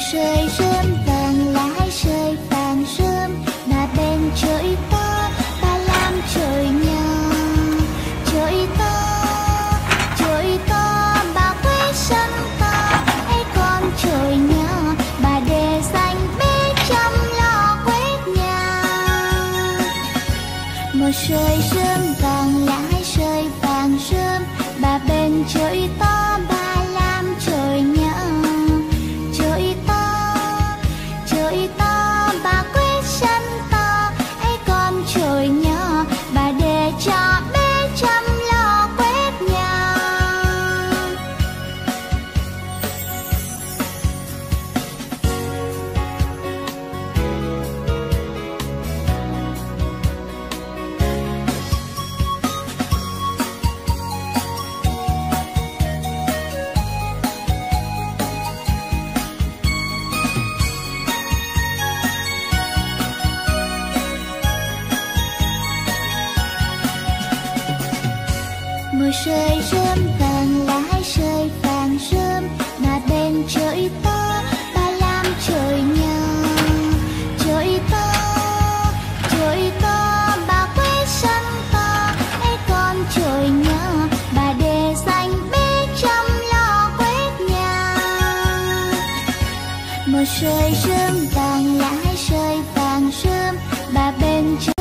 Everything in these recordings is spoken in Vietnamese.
rơi rơm vàng lá rơi vàng rơm mà bên trời to ta làm trời nhỏ trời to bà quê sân to ấy con trời nhỏ bà để dành bé chăm lo quét nhà. Một rơi rơm vàng lá rơi vàng rơm bà bên trời to bà làm trời nhỏ trời to bà quét sân to ấy con trời nhỏ bà để cho bé chăm lo quét nhà. Mùa rơi rơm vàng lá rơi vàng rơm mà bên trời to ta làm trời nhỏ trời to bà quét sân to ấy con trời nhỏ bà để dành bé chăm lo quét nhà. Mùa rơi rơm vàng lá rơi vàng rơm bà bên trời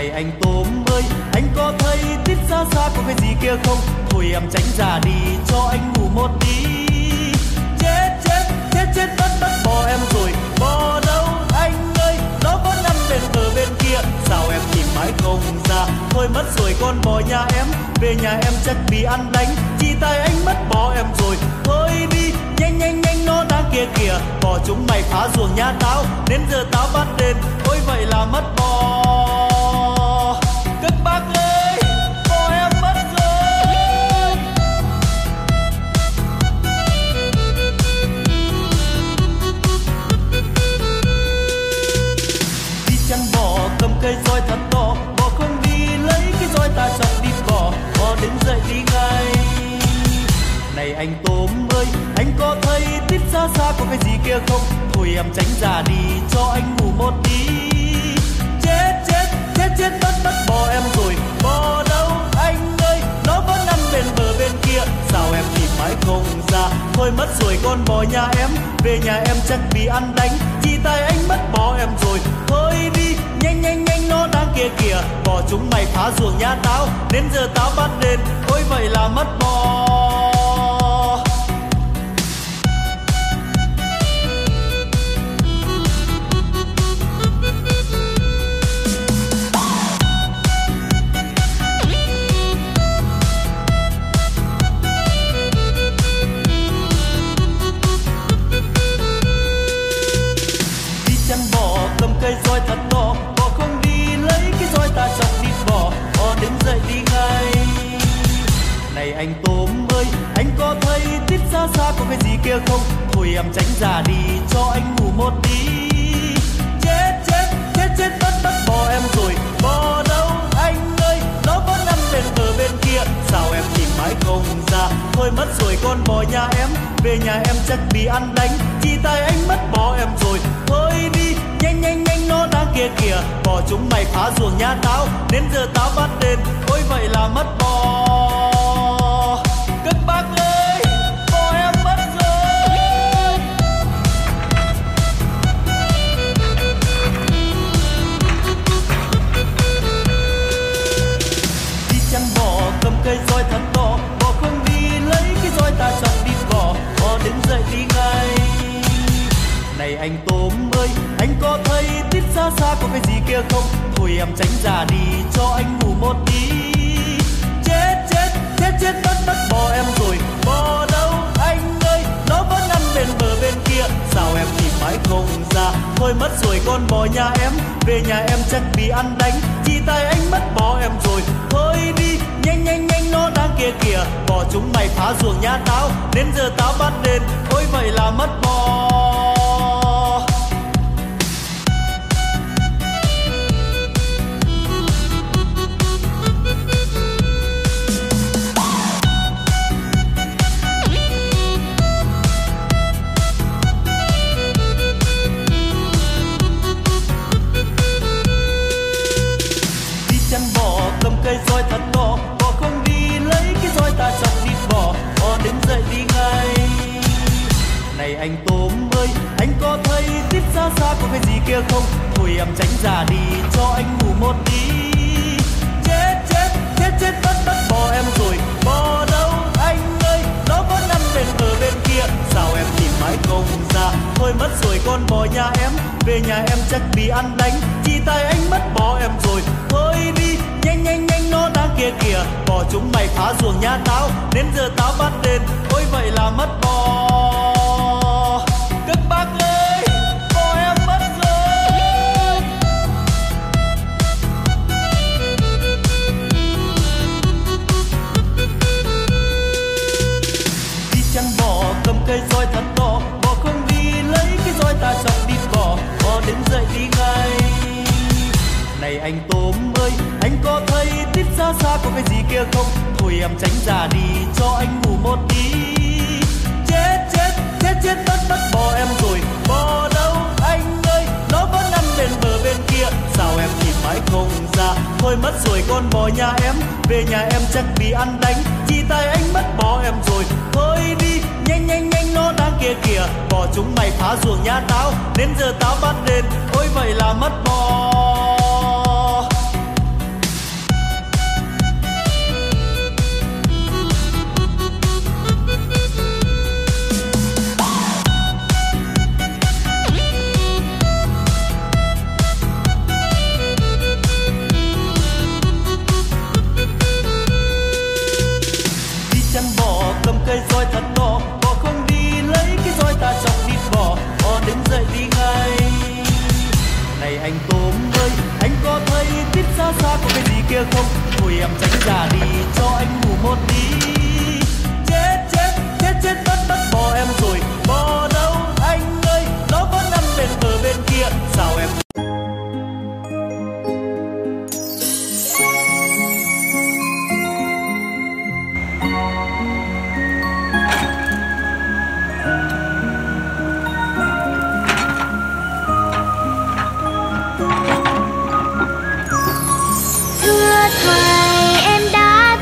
Này anh Tôm ơi, anh có thấy tít xa xa có cái gì kia không? Thôi em tránh ra đi cho anh ngủ một tí. Chết chết chết chết mất mất bỏ em rồi, bỏ đâu anh ơi, nó vẫn nằm bên bờ bên kia. Sao em tìm mãi không ra? Thôi mất rồi con bò nhà em, về nhà em chắc bị ăn đánh. Chỉ tay anh mất bỏ em rồi, thôi đi nhanh nhanh nhanh nó đang kia kìa. Bỏ chúng mày phá ruộng nhà tao, đến giờ tao bắt đền. Ôi vậy là mất bò. Các bác ơi, bò em mất rồi. Đi chăn bò cầm cây roi thật to, bò không đi lấy cái roi ta chọc đi bò, bò đứng dậy đi ngay. Này anh Tôm ơi, anh có thấy tít xa xa có cái gì kia không? Thôi em tránh ra đi cho anh ngủ một tí. Chết chết chết chết mất mất bò em rồi, bò đâu anh ơi, nó vẫn nằm bên bờ bên kia. Sao em tìm mãi không ra? Thôi mất rồi con bò nhà em, về nhà em chắc bị ăn đánh. Chỉ tay anh mất bò em rồi, thôi đi nhanh nhanh nhanh nó đang kia kìa. Bò chúng mày phá ruộng nhà tao, đến giờ tao bắt đền. Ôi vậy là mất bò. Cây roi thật to, bò không đi lấy cái roi ta chọc đi bò, bò đứng dậy đi ngay. Này anh Tôm ơi, anh có thấy tít xa xa có cái gì kia không? Thôi em tránh ra đi cho anh ngủ một tí. Chết chết chết chết mất mất bò em rồi, bò đâu anh ơi, nó vẫn nằm bên bờ bên kia. Sao em tìm mãi không ra? Thôi mất rồi con bò nhà em, về nhà em chắc bị ăn đánh. Chỉ tay anh mất bò em rồi, thôi đi nhanh nhanh nhanh nó đang kia kìa. Bò chúng mày phá ruộng nhà tao, đến giờ tao bắt đền. Ôi vậy là mất bò. Các bác ơi, bò em mất rồi. Đi chăn bò cầm cây roi thật to, bò không đi lấy cái roi ta chọc đi bò, bò đứng dậy đi ngay. Này anh Tôm ơi, anh có thấy tít xa xa có cái gì kia không? Thôi em tránh ra đi cho anh ngủ một tí. Chết chết chết chết mất mất bò em rồi, bò đâu anh ơi, nó vẫn nằm bên bờ bên kia. Sao em tìm mãi không ra? Thôi mất rồi con bò nhà em, về nhà em chắc bị ăn đánh. Chỉ tay anh mất bò em rồi, thôi đi nhanh nhanh nhanh nó đang kia kìa. Bò chúng mày phá ruộng nhà tao, đến giờ tao bắt đền. Ôi vậy là mất bò. Cầm cây roi thật to, bò không đi lấy cái roi ta chọc đi bò, bò đứng dậy đi ngay. Này anh Tôm ơi, anh có thấy tít xa xa có cái gì kia không? Thôi em tránh ra đi cho anh ngủ một tí. Chết chết chết chết mất mất bò em rồi, bò đâu anh ơi, nó vẫn nằm bên bờ bên kia. Sao em tìm mãi không ra? Thôi mất rồi con bò nhà em, về nhà em chắc bị ăn đánh. Chỉ tay anh mất bò em rồi, thôi đi nhanh nhanh nhanh nó đang kia kìa. Bò chúng mày phá ruộng nhà tao, đến giờ tao bắt đền. Ôi vậy là mất bò. Các bác ơi, bò em mất rồi. Đi chăn bò cầm cây roi thật to, bò không đi lấy cái roi ta chọc đi bò, bò đứng dậy đi ngay. Này anh Tôm ơi, anh có thấy tít xa xa có cái gì kia không? Thôi em tránh ra đi cho anh ngủ một tí. Chết chết chết chết mất mất bò em rồi, bò đâu anh ơi, nó vẫn nằm bên bờ bên kia. Sao em tìm mãi không ra? Thôi mất rồi con bò nhà em, về nhà em chắc bị ăn đánh. Chỉ tay anh mất bò em rồi, thôi đi nhanh nhanh nhanh nó đang kia kìa. Bò chúng mày phá ruộng nhà tao, đến giờ tao bắt đền. Ôi vậy là mất bò. kia không? Thôi em tránh ra đi cho anh ngủ một tí.